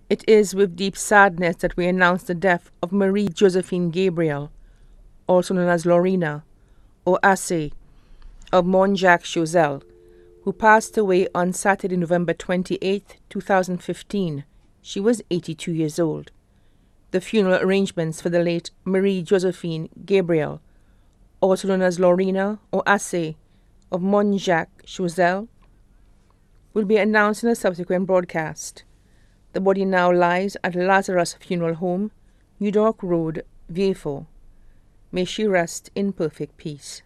It is with deep sadness that we announce the death of Marie Josephine Gabriel, also known as Lorena, or Assay, of Montjacques-Choiseul, who passed away on Saturday, November 28, 2015. She was 82 years old. The funeral arrangements for the late Marie Josephine Gabriel, also known as Lorena or Assay, of Montjacques-Choiseul, will be announced in a subsequent broadcast. The body now lies at Lazarus Funeral Home, New Dock Road, Vieux. May she rest in perfect peace.